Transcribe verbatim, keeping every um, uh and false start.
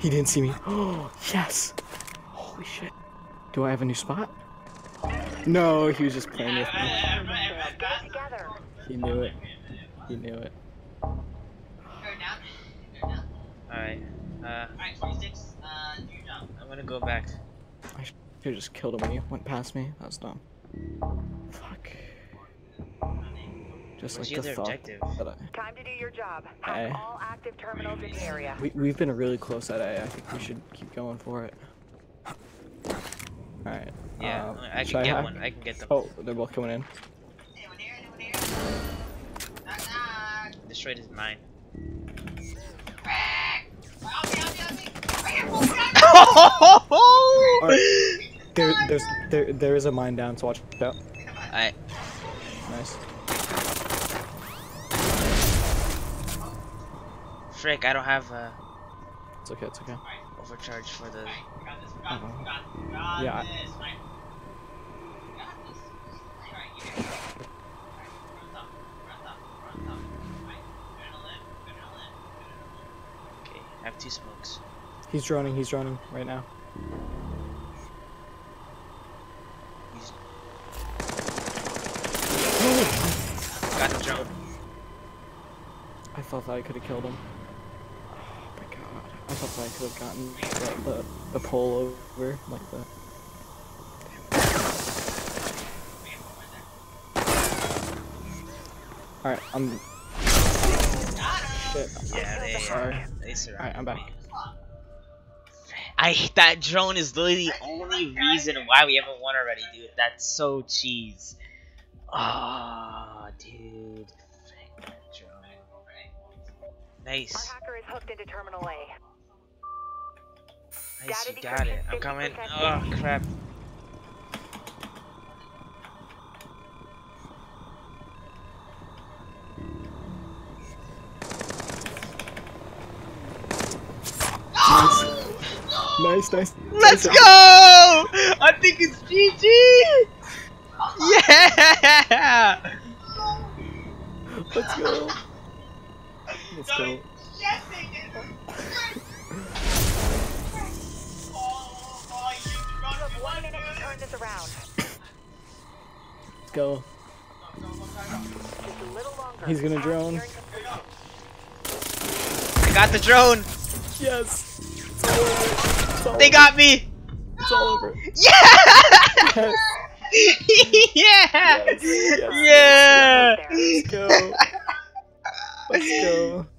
He didn't see me. Oh, yes! Holy shit. Do I have a new spot? No, he was just playing with me. He knew it. He knew it. Alright. Uh, I'm gonna go back. I should have just killed him when he went past me. That was dumb. Fuck. Just What's like the the other thought objective? that I... Time to do your job. Have A. all active terminals in the area. We, we've been really close at A. I think we should keep going for it. Alright. Yeah, um, I should can get hack? one. I can get them. Oh, they're both coming in. Destroyed is mine. Right. There, there's, there, there is a mine down, so watch out. Alright. Nice. Frick, I don't have uh, It's okay, it's okay. overcharge for the. Uh -oh. Yeah. I... Okay, I have two smokes. He's droning, he's droning right now. He's... Got the drone. I thought that I could have killed him. Oh my god. I thought that I could have gotten the, the, the pole over, like the... Alright, I'm... Shit. Yeah, they, Sorry. they surrounded Alright, I'm back. me. I that drone is literally the only reason why we haven't won already, dude. That's so cheese. Ah, oh, dude. Frick that drone. Nice. Our hacker is hooked into Terminal A. Nice, you got it. I'm coming. Oh crap. Nice, nice. Let's nice. go! I think it's G G! Yeah! Let's go. Let's go. Yes, they did! You have one minute to turn this around. Let's go. Just a little longer. He's gonna drone. I got the drone! Yes! It's all over. It's all They over. got me! It's all over. Yeah! Yes! Yeah! Yes, yes, Yeah! Let's go. Let's go.